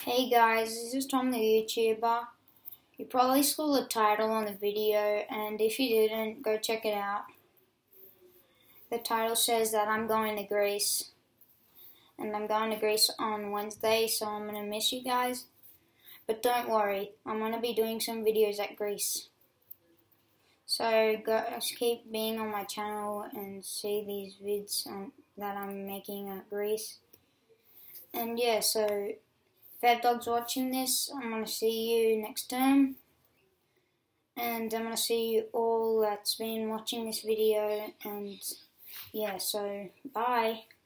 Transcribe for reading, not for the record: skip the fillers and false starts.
Hey guys, this is Tom the YouTuber. You probably saw the title on the video, and if you didn't, go check it out. The title says that I'm going to Greece, and I'm going to Greece on Wednesday, so I'm going to miss you guys. But don't worry, I'm going to be doing some videos at Greece. So guys, keep being on my channel and see these vids that I'm making at Greece. And yeah, so Fabdog's watching this, I'm going to see you next term, and I'm going to see you all that's been watching this video, and yeah, so bye.